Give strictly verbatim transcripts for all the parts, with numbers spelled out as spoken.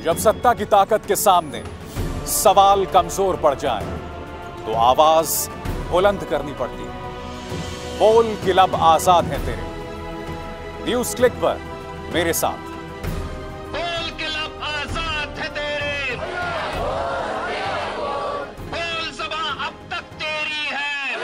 जब सत्ता की ताकत के सामने सवाल कमजोर पड़ जाए तो आवाज बुलंद करनी पड़ती है। बोल कि लब आजाद हैं तेरे। न्यूज क्लिक पर मेरे साथ। बोल के लब आजाद है तेरे, बोल ज़बां अब तक तेरी है।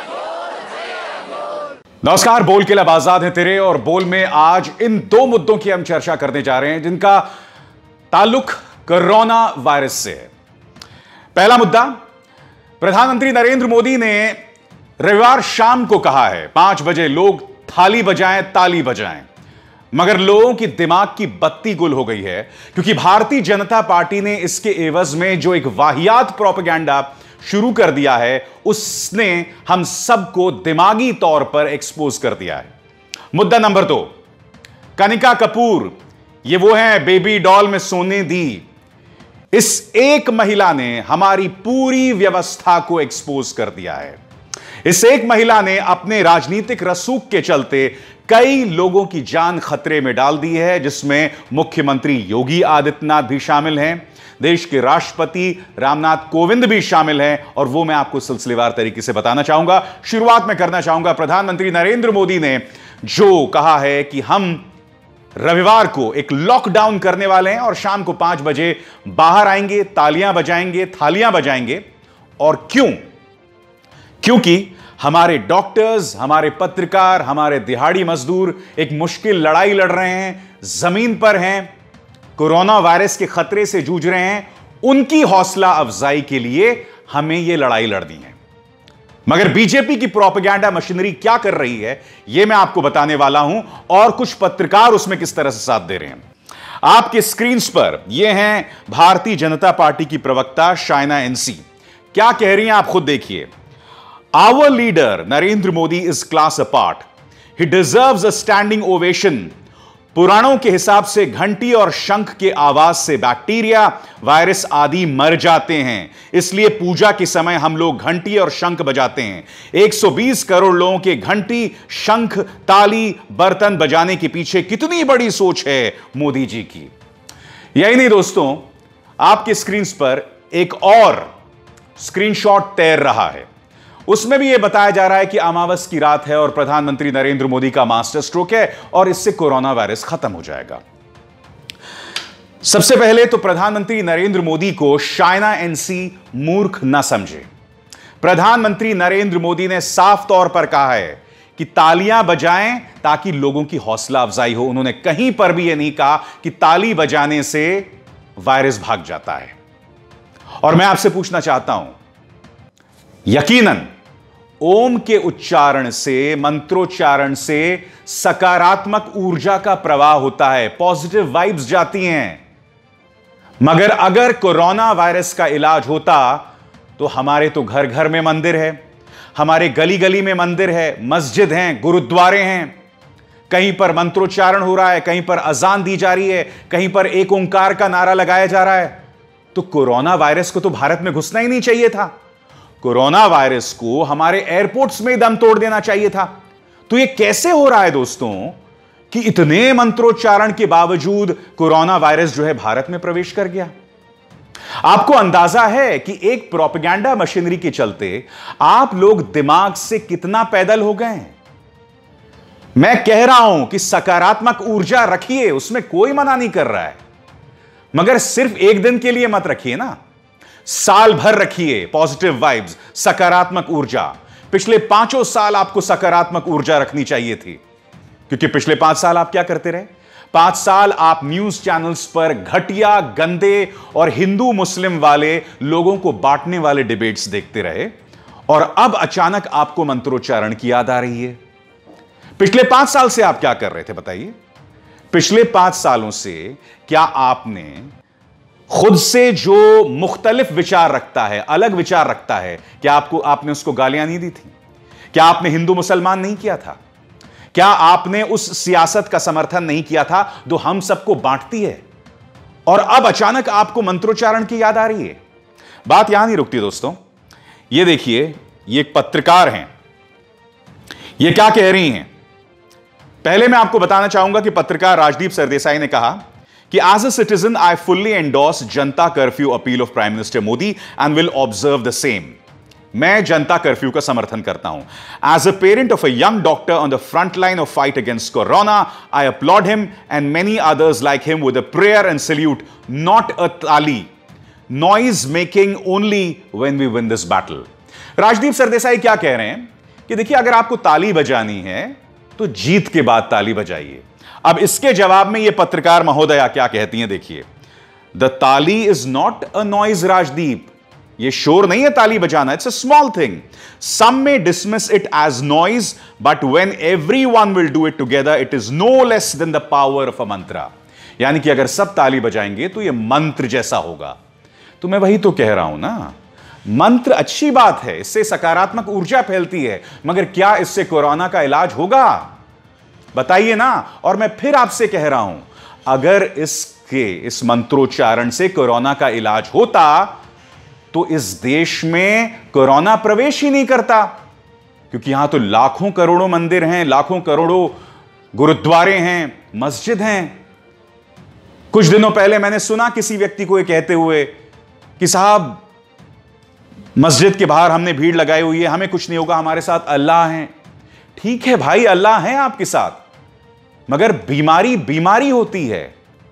नमस्कार, बोल के लब आजाद है तेरे और बोल में आज इन दो मुद्दों की हम चर्चा करने जा रहे हैं जिनका ताल्लुक कोरोना वायरस से है। पहला मुद्दा, प्रधानमंत्री नरेंद्र मोदी ने रविवार शाम को कहा है पांच बजे लोग थाली बजाएं, ताली बजाएं, मगर लोगों की दिमाग की बत्ती गुल हो गई है क्योंकि भारतीय जनता पार्टी ने इसके एवज में जो एक वाहियात प्रोपेगेंडा शुरू कर दिया है उसने हम सबको दिमागी तौर पर एक्सपोज कर दिया है। मुद्दा नंबर दो, कनिका कपूर, ये वो हैं बेबी डॉल में सोने दी। इस एक महिला ने हमारी पूरी व्यवस्था को एक्सपोज कर दिया है। इस एक महिला ने अपने राजनीतिक रसूख के चलते कई लोगों की जान खतरे में डाल दी है, जिसमें मुख्यमंत्री योगी आदित्यनाथ भी शामिल हैं, देश के राष्ट्रपति रामनाथ कोविंद भी शामिल हैं, और वो मैं आपको सिलसिलेवार तरीके से बताना चाहूंगा। शुरुआत में करना चाहूंगा प्रधानमंत्री नरेंद्र मोदी ने जो कहा है कि हम रविवार को एक लॉकडाउन करने वाले हैं और शाम को पांच बजे बाहर आएंगे, तालियां बजाएंगे, थालियां बजाएंगे। और क्यों? क्योंकि हमारे डॉक्टर्स, हमारे पत्रकार, हमारे दिहाड़ी मजदूर एक मुश्किल लड़ाई लड़ रहे हैं, जमीन पर हैं, कोरोना वायरस के खतरे से जूझ रहे हैं। उनकी हौसला अफजाई के लिए हमें यह लड़ाई लड़नी है। मगर बीजेपी की प्रोपेगेंडा मशीनरी क्या कर रही है यह मैं आपको बताने वाला हूं, और कुछ पत्रकार उसमें किस तरह से साथ दे रहे हैं। आपके स्क्रीन पर यह हैं भारतीय जनता पार्टी की प्रवक्ता शाइना एनसी। क्या कह रही हैं आप खुद देखिए। Our leader Narendra Modi is class apart, he deserves a standing ovation. पुराणों के हिसाब से घंटी और शंख के आवाज से बैक्टीरिया, वायरस आदि मर जाते हैं, इसलिए पूजा के समय हम लोग घंटी और शंख बजाते हैं। एक सौ बीस करोड़ लोगों के घंटी, शंख, ताली, बर्तन बजाने के पीछे कितनी बड़ी सोच है मोदी जी की। यही नहीं दोस्तों, आपके स्क्रीन पर एक और स्क्रीनशॉट तैर रहा है। उसमें भी यह बताया जा रहा है कि अमावस की रात है और प्रधानमंत्री नरेंद्र मोदी का मास्टर स्ट्रोक है और इससे कोरोना वायरस खत्म हो जाएगा। सबसे पहले तो प्रधानमंत्री नरेंद्र मोदी को शाइना एनसी मूर्ख न समझे। प्रधानमंत्री नरेंद्र मोदी ने साफ तौर पर कहा है कि तालियां बजाएं ताकि लोगों की हौसला अफजाई हो। उन्होंने कहीं पर भी यह नहीं कहा कि ताली बजाने से वायरस भाग जाता है। और मैं आपसे पूछना चाहता हूं, यकीनन ओम के उच्चारण से, मंत्रोच्चारण से सकारात्मक ऊर्जा का प्रवाह होता है, पॉजिटिव वाइब्स जाती हैं। मगर अगर कोरोना वायरस का इलाज होता तो हमारे तो घर घर में मंदिर है, हमारे गली गली में मंदिर है, मस्जिद हैं, गुरुद्वारे हैं, कहीं पर मंत्रोच्चारण हो रहा है, कहीं पर अजान दी जा रही है, कहीं पर एक ओंकार का नारा लगाया जा रहा है। तो कोरोना वायरस को तो भारत में घुसना ही नहीं चाहिए था। कोरोना वायरस को हमारे एयरपोर्ट्स में दम तोड़ देना चाहिए था। तो यह कैसे हो रहा है दोस्तों कि इतने मंत्रोच्चारण के बावजूद कोरोना वायरस जो है भारत में प्रवेश कर गया? आपको अंदाजा है कि एक प्रोपेगेंडा मशीनरी के चलते आप लोग दिमाग से कितना पैदल हो गए हैं। मैं कह रहा हूं कि सकारात्मक ऊर्जा रखिए, उसमें कोई मना नहीं कर रहा है, मगर सिर्फ एक दिन के लिए मत रखिए ना, साल भर रखिए पॉजिटिव वाइब्स, सकारात्मक ऊर्जा। पिछले पांचों साल आपको सकारात्मक ऊर्जा रखनी चाहिए थी, क्योंकि पिछले पांच साल आप क्या करते रहे? पांच साल आप न्यूज चैनल्स पर घटिया, गंदे और हिंदू मुस्लिम वाले लोगों को बांटने वाले डिबेट्स देखते रहे, और अब अचानक आपको मंत्रोच्चारण की याद आ रही है। पिछले पांच साल से आप क्या कर रहे थे बताइए? पिछले पांच सालों से क्या आपने खुद से जो मुख्तलिफ विचार रखता है, अलग विचार रखता है, क्या आपको आपने उसको गालियां नहीं दी थी? क्या आपने हिंदू मुसलमान नहीं किया था? क्या आपने उस सियासत का समर्थन नहीं किया था जो हम सबको बांटती है? और अब अचानक आपको मंत्रोच्चारण की याद आ रही है। बात यहां नहीं रुकती दोस्तों। ये देखिए, ये एक पत्रकार हैं, ये क्या कह रही हैं। पहले मैं आपको बताना चाहूंगा कि पत्रकार राजदीप सरदेसाई ने कहा कि as a citizen I fully endorse Janata curfew appeal of prime minister Modi and will observe the same. मैं जनता कर्फ्यू का समर्थन करता हूं। As a parent of a young doctor on the front line of fight against corona, I applaud him and many others like him with a prayer and salute, not a taali, noise making only when we win this battle. Rajdeep Sardesai क्या कह रहे हैं कि देखिए, अगर आपको ताली बजानी है तो जीत के बाद ताली बजाइए। अब इसके जवाब में यह पत्रकार महोदया क्या कहती हैं, देखिए। The taali is not a noise Rajdeep, ये शोर नहीं है ताली बजाना, it's a small thing. Some may dismiss it as noise, but when everyone will do it together it is no less than the power of a mantra. यानी कि अगर सब ताली बजाएंगे तो यह मंत्र जैसा होगा। तो मैं वही तो कह रहा हूं ना, मंत्र अच्छी बात है, इससे सकारात्मक ऊर्जा फैलती है, मगर क्या इससे कोरोना का इलाज होगा? बताइए ना। और मैं फिर आपसे कह रहा हूं, अगर इसके इस मंत्रोच्चारण से कोरोना का इलाज होता तो इस देश में कोरोना प्रवेश ही नहीं करता, क्योंकि यहां तो लाखों करोड़ों मंदिर हैं, लाखों करोड़ों गुरुद्वारे हैं, मस्जिद हैं। कुछ दिनों पहले मैंने सुना किसी व्यक्ति को यह कहते हुए कि साहब, मस्जिद के बाहर हमने भीड़ लगाई हुई है, हमें कुछ नहीं होगा, हमारे साथ अल्लाह है। ठीक है भाई, अल्लाह है आपके साथ, मगर बीमारी बीमारी होती है।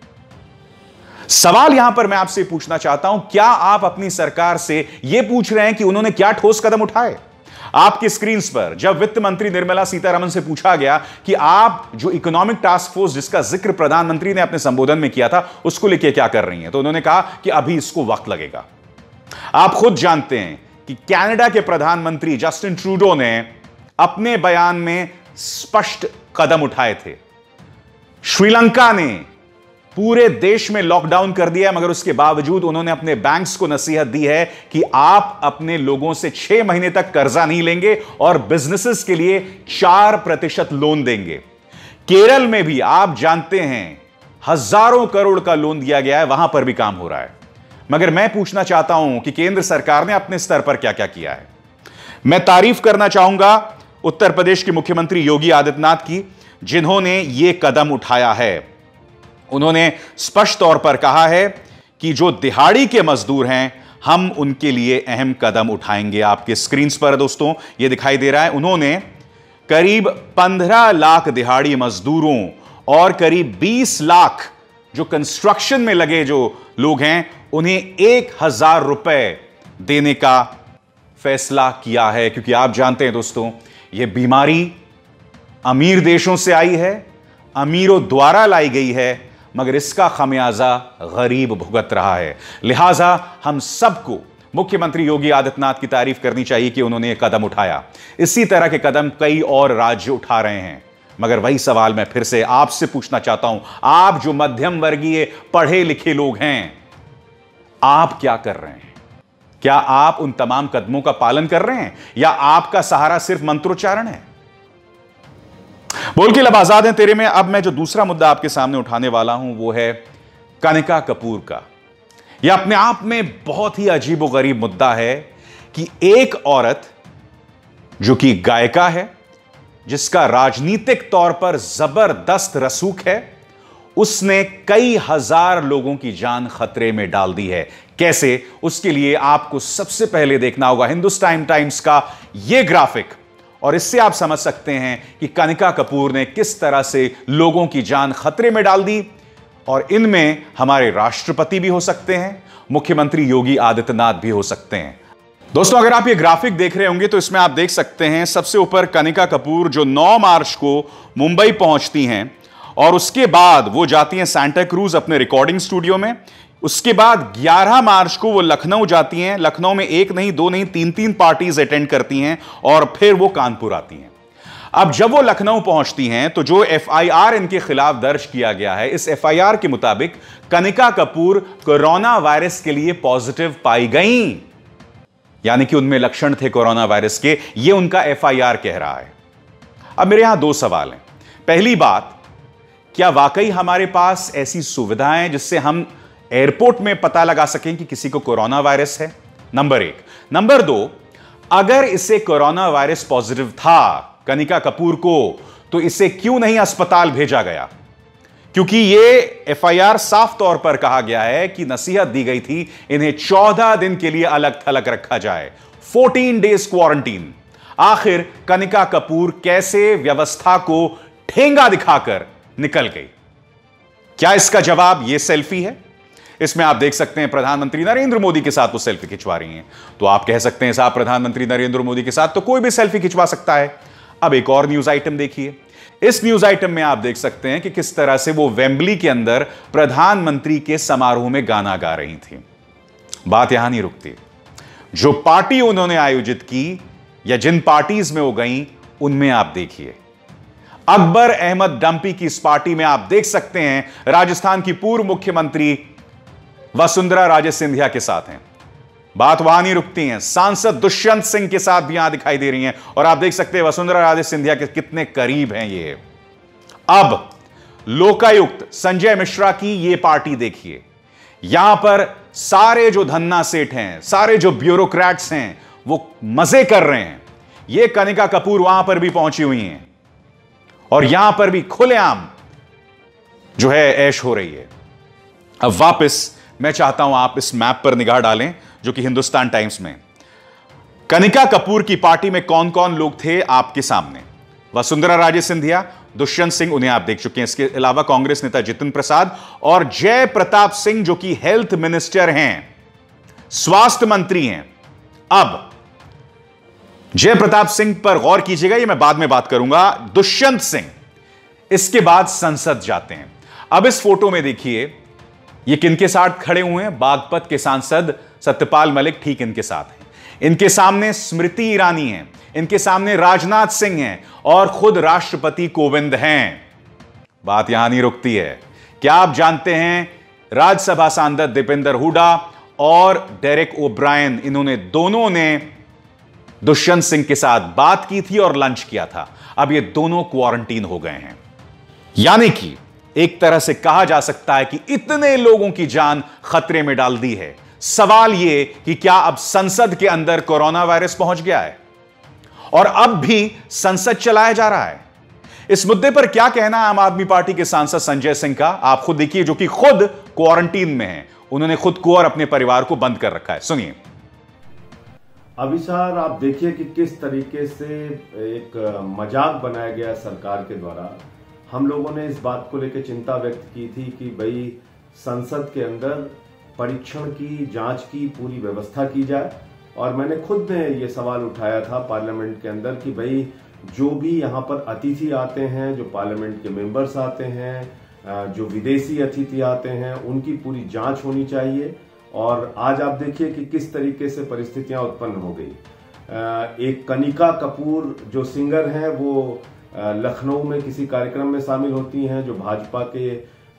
सवाल यहां पर मैं आपसे पूछना चाहता हूं, क्या आप अपनी सरकार से यह पूछ रहे हैं कि उन्होंने क्या ठोस कदम उठाए? आपकी स्क्रीन पर जब वित्त मंत्री निर्मला सीतारमण से पूछा गया कि आप जो इकोनॉमिक टास्क फोर्स जिसका जिक्र प्रधानमंत्री ने अपने संबोधन में किया था, उसको लेकर क्या कर रही हैं, तो उन्होंने कहा कि अभी इसको वक्त लगेगा। आप खुद जानते हैं कि कनाडा के प्रधानमंत्री जस्टिन ट्रूडो ने अपने बयान में स्पष्ट कदम उठाए थे। श्रीलंका ने पूरे देश में लॉकडाउन कर दिया, मगर उसके बावजूद उन्होंने अपने बैंक्स को नसीहत दी है कि आप अपने लोगों से छह महीने तक कर्जा नहीं लेंगे और बिजनेसेस के लिए चार प्रतिशत लोन देंगे। केरल में भी आप जानते हैं हजारों करोड़ का लोन दिया गया है, वहां पर भी काम हो रहा है। मगर मैं पूछना चाहता हूं कि केंद्र सरकार ने अपने स्तर पर क्या क्या किया है। मैं तारीफ करना चाहूंगा उत्तर प्रदेश के मुख्यमंत्री योगी आदित्यनाथ की, जिन्होंने यह कदम उठाया है। उन्होंने स्पष्ट तौर पर कहा है कि जो दिहाड़ी के मजदूर हैं, हम उनके लिए अहम कदम उठाएंगे। आपके स्क्रीन पर दोस्तों यह दिखाई दे रहा है, उन्होंने करीब पंद्रह लाख दिहाड़ी मजदूरों और करीब बीस लाख जो कंस्ट्रक्शन में लगे जो लोग हैं, उन्हें एक हजार रुपए देने का फैसला किया है। क्योंकि आप जानते हैं दोस्तों, यह बीमारी अमीर देशों से आई है, अमीरों द्वारा लाई गई है, मगर इसका खमियाजा गरीब भुगत रहा है। लिहाजा हम सबको मुख्यमंत्री योगी आदित्यनाथ की तारीफ करनी चाहिए कि उन्होंने यह कदम उठाया। इसी तरह के कदम कई और राज्य उठा रहे हैं। मगर वही सवाल मैं फिर से आपसे पूछना चाहता हूं, आप जो मध्यम वर्गीय पढ़े लिखे लोग हैं, आप क्या कर रहे हैं? क्या आप उन तमाम कदमों का पालन कर रहे हैं, या आपका सहारा सिर्फ मंत्रोच्चारण है? बोल के लब आजाद हैं तेरे में अब मैं जो दूसरा मुद्दा आपके सामने उठाने वाला हूं, वो है कनिका कपूर का। यह अपने आप में बहुत ही अजीबोगरीब मुद्दा है कि एक औरत जो कि गायिका है, जिसका राजनीतिक तौर पर जबरदस्त रसूख है, उसने कई हजार लोगों की जान खतरे में डाल दी है। कैसे? उसके लिए आपको सबसे पहले देखना होगा हिंदुस्तान टाइम्स का यह ग्राफिक, और इससे आप समझ सकते हैं कि कनिका कपूर ने किस तरह से लोगों की जान खतरे में डाल दी। और इनमें हमारे राष्ट्रपति भी हो सकते हैं, मुख्यमंत्री योगी आदित्यनाथ भी हो सकते हैं। दोस्तों, अगर आप ये ग्राफिक देख रहे होंगे तो इसमें आप देख सकते हैं सबसे ऊपर कनिका कपूर जो नौ मार्च को मुंबई पहुंचती हैं, और उसके बाद वो जाती हैं सांता क्रूज अपने रिकॉर्डिंग स्टूडियो में। उसके बाद ग्यारह मार्च को वो लखनऊ जाती हैं। लखनऊ में एक नहीं, दो नहीं, तीन तीन पार्टीज अटेंड करती हैं, और फिर वो कानपुर आती हैं। अब जब वो लखनऊ पहुंचती हैं तो जो एफ आई आर इनके खिलाफ दर्ज किया गया है, इस एफ आई आर के मुताबिक कनिका कपूर कोरोना वायरस के लिए पॉजिटिव पाई गई, यानी कि उनमें लक्षण थे कोरोना वायरस के, ये उनका एफ आई आर कह रहा है। अब मेरे यहां दो सवाल हैं। पहली बात, क्या वाकई हमारे पास ऐसी सुविधाएं हैं जिससे हम एयरपोर्ट में पता लगा सकें कि किसी को कोरोना वायरस है? नंबर एक। नंबर दो, अगर इसे कोरोना वायरस पॉजिटिव था कनिका कपूर को, तो इसे क्यों नहीं अस्पताल भेजा गया? क्योंकि ये एफ आई आर साफ तौर पर कहा गया है कि नसीहत दी गई थी इन्हें चौदह दिन के लिए अलग थलग रखा जाए, चौदह डेज क्वारंटीन। आखिर कनिका कपूर कैसे व्यवस्था को ठेंगा दिखाकर निकल गई? क्या इसका जवाब यह सेल्फी है? इसमें आप देख सकते हैं प्रधानमंत्री नरेंद्र मोदी के साथ वो सेल्फी खिंचवा रही हैं। तो आप कह सकते हैं साहब, प्रधानमंत्री नरेंद्र मोदी के साथ तो कोई भी सेल्फी खिंचवा सकता है। अब एक और न्यूज आइटम देखिए। इस न्यूज आइटम में आप देख सकते हैं कि किस तरह से वो वेम्बली के अंदर प्रधानमंत्री के समारोह में गाना गा रही थी। बात यहां नहीं रुकती। जो पार्टी उन्होंने आयोजित की या जिन पार्टीज में वो गई, उनमें आप देखिए अकबर अहमद डंपी की इस पार्टी में आप देख सकते हैं राजस्थान की पूर्व मुख्यमंत्री वसुंधरा राजे सिंधिया के साथ हैं। बात वहां नहीं रुकती है, सांसद दुष्यंत सिंह के साथ भी यहां दिखाई दे रही हैं। और आप देख सकते हैं वसुंधरा राजे सिंधिया के कितने करीब हैं ये। अब लोकायुक्त संजय मिश्रा की ये पार्टी देखिए। यहां पर सारे जो धन्ना सेठ हैं, सारे जो ब्यूरोक्रेट्स हैं, वो मजे कर रहे हैं। ये कनिका कपूर वहां पर भी पहुंची हुई हैं और यहां पर भी खुलेआम जो है ऐश हो रही है। अब वापस मैं चाहता हूं आप इस मैप पर निगाह डालें जो कि हिंदुस्तान टाइम्स में। कनिका कपूर की पार्टी में कौन कौन लोग थे आपके सामने? वसुंधरा राजे सिंधिया, दुष्यंत सिंह, उन्हें आप देख चुके हैं। इसके अलावा कांग्रेस नेता जितिन प्रसाद और जय प्रताप सिंह जो कि हेल्थ मिनिस्टर हैं, स्वास्थ्य मंत्री हैं। अब जय प्रताप सिंह पर गौर कीजिएगा, ये मैं बाद में बात करूंगा। दुष्यंत सिंह इसके बाद संसद जाते हैं। अब इस फोटो में देखिए ये किनके साथ खड़े हुए हैं? बागपत के सांसद सत्यपाल मलिक ठीक इनके साथ हैं। इनके सामने स्मृति ईरानी हैं, इनके सामने राजनाथ सिंह हैं और खुद राष्ट्रपति कोविंद हैं। बात यहां नहीं रुकती है। क्या आप जानते हैं राज्यसभा सांसद दीपेंद्र हुडा और डेरेक ओब्रायन, इन्होंने दोनों ने दुष्यंत सिंह के साथ बात की थी और लंच किया था। अब ये दोनों क्वारंटीन हो गए हैं। यानी कि एक तरह से कहा जा सकता है कि इतने लोगों की जान खतरे में डाल दी है। सवाल यह कि क्या अब संसद के अंदर कोरोना वायरस पहुंच गया है और अब भी संसद चलाया जा रहा है? इस मुद्दे पर क्या कहना है आम आदमी पार्टी के सांसद संजय सिंह का? आप खुद देखिए, जो कि खुद क्वारंटीन में हैं। उन्होंने खुद को और अपने परिवार को बंद कर रखा है। सुनिए। अभिसार, आप देखिए कि किस तरीके से एक मजाक बनाया गया सरकार के द्वारा। हम लोगों ने इस बात को लेकर चिंता व्यक्त की थी कि भाई संसद के अंदर परीक्षण की, जांच की पूरी व्यवस्था की जाए। और मैंने खुद ने ये सवाल उठाया था पार्लियामेंट के अंदर कि भाई जो भी यहाँ पर अतिथि आते हैं, जो पार्लियामेंट के मेंबर्स आते हैं, जो विदेशी अतिथि आते हैं, उनकी पूरी जांच होनी चाहिए। और आज आप देखिए कि किस तरीके से परिस्थितियां उत्पन्न हो गई। एक कनिका कपूर जो सिंगर हैं, वो लखनऊ में किसी कार्यक्रम में शामिल होती हैं जो भाजपा के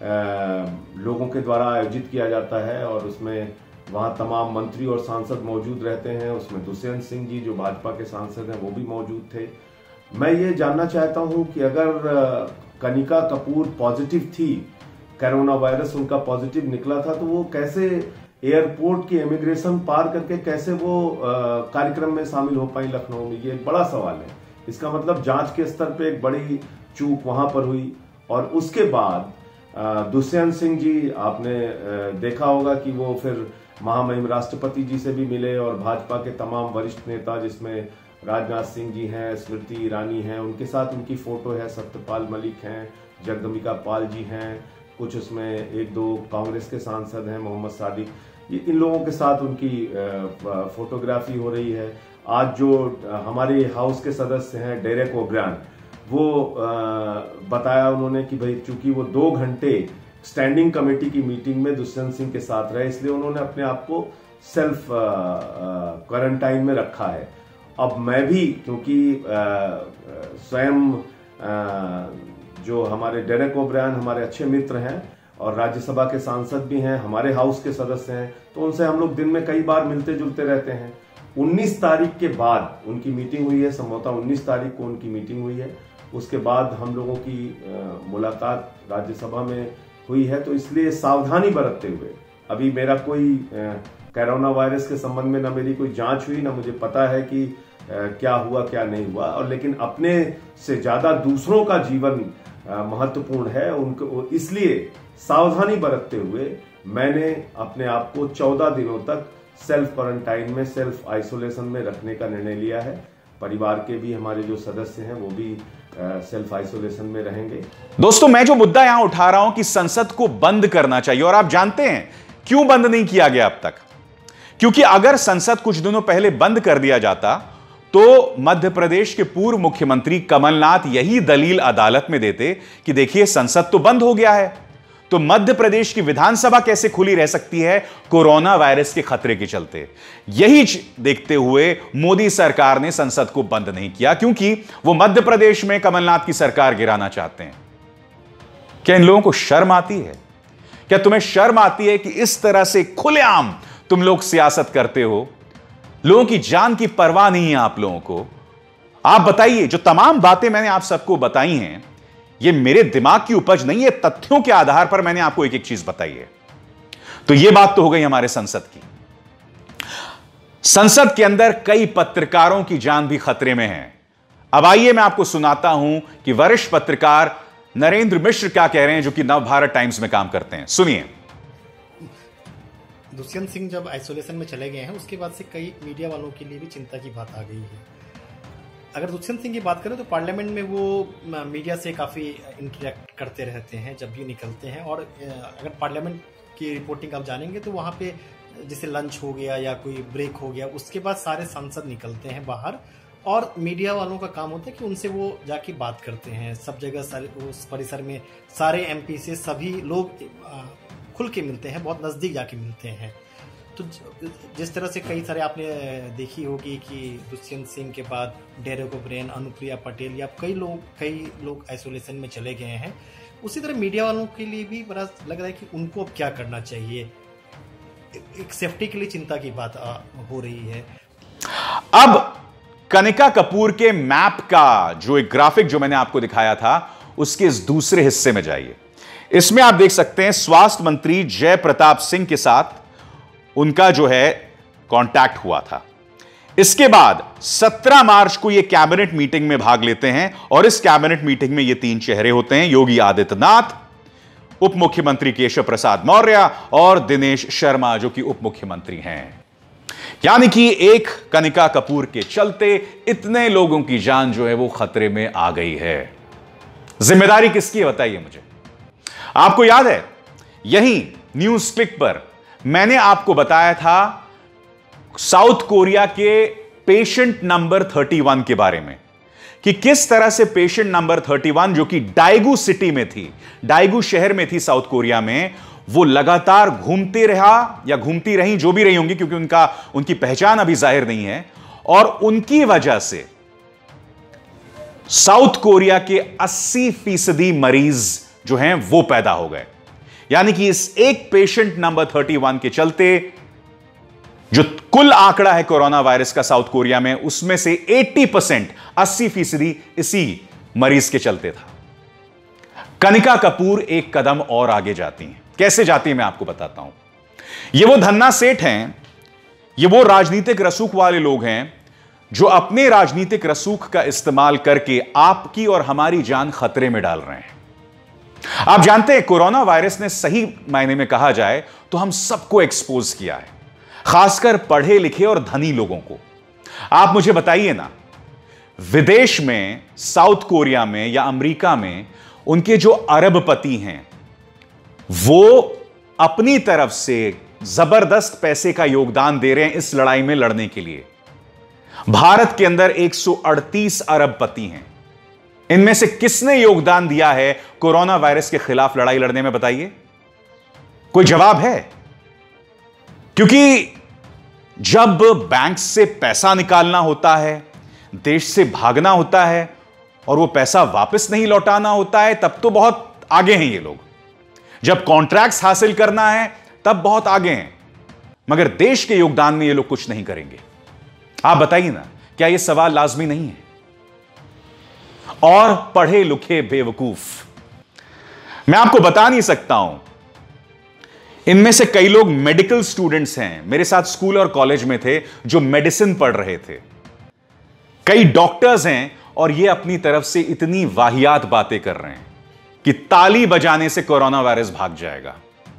लोगों के द्वारा आयोजित किया जाता है और उसमें वहां तमाम मंत्री और सांसद मौजूद रहते हैं। उसमें दुष्यंत सिंह जी जो भाजपा के सांसद हैं वो भी मौजूद थे। मैं ये जानना चाहता हूं कि अगर कनिका कपूर पॉजिटिव थी, कोरोना वायरस उनका पॉजिटिव निकला था, तो वो कैसे एयरपोर्ट की इमिग्रेशन पार करके कैसे वो कार्यक्रम में शामिल हो पाई लखनऊ में? ये एक बड़ा सवाल है। इसका मतलब जांच के स्तर पे एक बड़ी चूक वहां पर हुई। और उसके बाद दुष्यंत सिंह जी, आपने देखा होगा कि वो फिर महामहिम राष्ट्रपति जी से भी मिले और भाजपा के तमाम वरिष्ठ नेता, जिसमें राजनाथ सिंह जी हैं, स्मृति ईरानी हैं, उनके साथ उनकी फोटो है, सत्यपाल मलिक हैं, जगदम्बिका पाल जी हैं, कुछ उसमें एक दो कांग्रेस के सांसद हैं, मोहम्मद सादिक, ये इन लोगों के साथ उनकी फोटोग्राफी हो रही है। आज जो हमारे हाउस के सदस्य हैं डेरेक ओब्रायन, वो बताया उन्होंने कि भाई चूंकि वो दो घंटे स्टैंडिंग कमेटी की मीटिंग में दुष्यंत सिंह के साथ रहे, इसलिए उन्होंने अपने आप को सेल्फ क्वारंटाइन में रखा है। अब मैं भी, क्योंकि स्वयं जो हमारे डेरेक ओब्रायन हमारे अच्छे मित्र हैं और राज्यसभा के सांसद भी हैं, हमारे हाउस के सदस्य हैं, तो उनसे हम लोग दिन में कई बार मिलते जुलते रहते हैं। उन्नीस तारीख के बाद उनकी मीटिंग हुई है, संभवतः उन्नीस तारीख को उनकी मीटिंग हुई है। उसके बाद हम लोगों की मुलाकात राज्यसभा में हुई है। तो इसलिए सावधानी बरतते हुए, अभी मेरा कोई कोरोना वायरस के संबंध में ना मेरी कोई जांच हुई, ना मुझे पता है कि क्या हुआ क्या नहीं हुआ, और लेकिन अपने से ज्यादा दूसरों का जीवन महत्वपूर्ण है। उनको इसलिए सावधानी बरतते हुए मैंने अपने आप को चौदह दिनों तक सेल्फ क्वारंटाइन में, सेल्फ आइसोलेशन में रखने का निर्णय लिया है। परिवार के भी हमारे जो सदस्य हैं वो भी सेल्फ आइसोलेशन में रहेंगे। दोस्तों, मैं जो मुद्दा यहां उठा रहा हूं कि संसद को बंद करना चाहिए, और आप जानते हैं क्यों बंद नहीं किया गया अब तक? क्योंकि अगर संसद कुछ दिनों पहले बंद कर दिया जाता तो मध्य प्रदेश के पूर्व मुख्यमंत्री कमलनाथ यही दलील अदालत में देते कि देखिए संसद तो बंद हो गया है, तो मध्य प्रदेश की विधानसभा कैसे खुली रह सकती है कोरोना वायरस के खतरे के चलते। यही देखते हुए मोदी सरकार ने संसद को बंद नहीं किया, क्योंकि वो मध्य प्रदेश में कमलनाथ की सरकार गिराना चाहते हैं। क्या इन लोगों को शर्म आती है? क्या तुम्हें शर्म आती है कि इस तरह से खुलेआम तुम लोग सियासत करते हो? लोगों की जान की परवाह नहीं है आप लोगों को। आप बताइए, जो तमाम बातें मैंने आप सबको बताई हैं, ये मेरे दिमाग की उपज नहीं है, तथ्यों के आधार पर मैंने आपको एक एक चीज बताई है। तो ये बात तो हो गई हमारे संसद की। संसद के अंदर कई पत्रकारों की जान भी खतरे में है। अब आइए मैं आपको सुनाता हूं कि वरिष्ठ पत्रकार नरेंद्र मिश्र क्या कह रहे हैं, जो कि नवभारत टाइम्स में काम करते हैं। सुनिए। दुष्यंत सिंह जब आइसोलेशन में चले गए हैं, उसके बाद से कई मीडिया वालों के लिए भी चिंता की बात आ गई है। अगर दुष्यंत सिंह की बात करें तो पार्लियामेंट में वो मीडिया से काफ़ी इंटरेक्ट करते रहते हैं जब भी निकलते हैं, और अगर पार्लियामेंट की रिपोर्टिंग आप जानेंगे तो वहाँ पे जैसे लंच हो गया या कोई ब्रेक हो गया, उसके बाद सारे सांसद निकलते हैं बाहर, और मीडिया वालों का काम होता है कि उनसे वो जाके बात करते हैं। सब जगह सारे उस परिसर में सारे एमपी से सभी लोग खुल के मिलते हैं, बहुत नज़दीक जाके मिलते हैं। तो जिस तरह से कई सारे आपने देखी होगी कि दुष्यंत सिंह के बाद डेरेक ओब्रेन, अनुप्रिया पटेल या कई लोग कई लोग आइसोलेशन में चले गए हैं, उसी तरह मीडिया वालों के लिए भी बड़ा लग रहा है कि उनको अब क्या करना चाहिए। एक सेफ्टी के लिए चिंता की बात हो रही है। अब कनिका कपूर के मैप का जो एक ग्राफिक जो मैंने आपको दिखाया था, उसके इस दूसरे हिस्से में जाइए। इसमें आप देख सकते हैं स्वास्थ्य मंत्री जय प्रताप सिंह के साथ उनका जो है कांटेक्ट हुआ था। इसके बाद सत्रह मार्च को यह कैबिनेट मीटिंग में भाग लेते हैं, और इस कैबिनेट मीटिंग में ये तीन चेहरे होते हैं, योगी आदित्यनाथ, उप मुख्यमंत्री केशव प्रसाद मौर्य और दिनेश शर्मा, जो कि उप मुख्यमंत्री हैं। यानी कि एक कनिका कपूर के चलते इतने लोगों की जान जो है वो खतरे में आ गई है। जिम्मेदारी किसकी है बताइए मुझे। आपको याद है, यही न्यूज क्लिक पर मैंने आपको बताया था साउथ कोरिया के पेशेंट नंबर इकतीस के बारे में, कि किस तरह से पेशेंट नंबर इकतीस जो कि दाएगू सिटी में थी, दाएगू शहर में थी साउथ कोरिया में, वो लगातार घूमते रहा या घूमती रही, जो भी रही होंगी, क्योंकि उनका उनकी पहचान अभी जाहिर नहीं है, और उनकी वजह से साउथ कोरिया के अस्सी फीसदी मरीज जो हैं वो पैदा हो गए। यानी कि इस एक पेशेंट नंबर इकतीस के चलते जो कुल आंकड़ा है कोरोना वायरस का साउथ कोरिया में, उसमें से अस्सी परसेंट अस्सी फीसदी इसी मरीज के चलते था। कनिका कपूर एक कदम और आगे जाती हैं। कैसे जाती है मैं आपको बताता हूं। ये वो धन्ना सेठ हैं, ये वो राजनीतिक रसूख वाले लोग हैं जो अपने राजनीतिक रसूख का इस्तेमाल करके आपकी और हमारी जान खतरे में डाल रहे हैं। आप जानते हैं कोरोना वायरस ने सही मायने में कहा जाए तो हम सबको एक्सपोज किया है, खासकर पढ़े लिखे और धनी लोगों को। आप मुझे बताइए ना, विदेश में, साउथ कोरिया में या अमेरिका में उनके जो अरबपति हैं वो अपनी तरफ से जबरदस्त पैसे का योगदान दे रहे हैं इस लड़ाई में लड़ने के लिए। भारत के अंदर एक सौ अड़तीस अरबपति हैं। इनमें से किसने योगदान दिया है कोरोना वायरस के खिलाफ लड़ाई लड़ने में बताइए? कोई जवाब है? क्योंकि जब बैंक से पैसा निकालना होता है, देश से भागना होता है और वो पैसा वापस नहीं लौटाना होता है, तब तो बहुत आगे हैं ये लोग। जब कॉन्ट्रैक्ट्स हासिल करना है तब बहुत आगे हैं, मगर देश के योगदान में ये लोग कुछ नहीं करेंगे। आप बताइए ना, क्या ये सवाल लाजमी नहीं है? और पढ़े लिखे बेवकूफ, मैं आपको बता नहीं सकता हूं, इनमें से कई लोग मेडिकल स्टूडेंट्स हैं, मेरे साथ स्कूल और कॉलेज में थे, जो मेडिसिन पढ़ रहे थे। कई डॉक्टर्स हैं और ये अपनी तरफ से इतनी वाहियात बातें कर रहे हैं। कि ताली बजाने से कोरोना वायरस भाग जाएगा।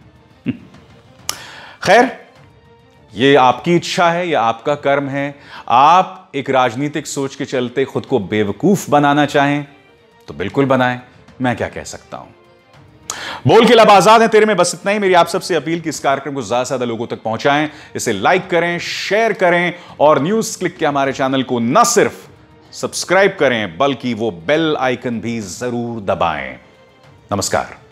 खैर, यह आपकी इच्छा है, यह आपका कर्म है। आप एक राजनीतिक सोच के चलते खुद को बेवकूफ बनाना चाहें तो बिल्कुल बनाएं, मैं क्या कह सकता हूं। बोल के लब आजाद है तेरे में बस इतना ही। मेरी आप सबसे अपील कि इस कार्यक्रम को ज्यादा से ज्यादा लोगों तक पहुंचाएं, इसे लाइक करें, शेयर करें और न्यूज क्लिक के हमारे चैनल को न सिर्फ सब्सक्राइब करें बल्कि वो बेल आइकन भी जरूर दबाएं। नमस्कार।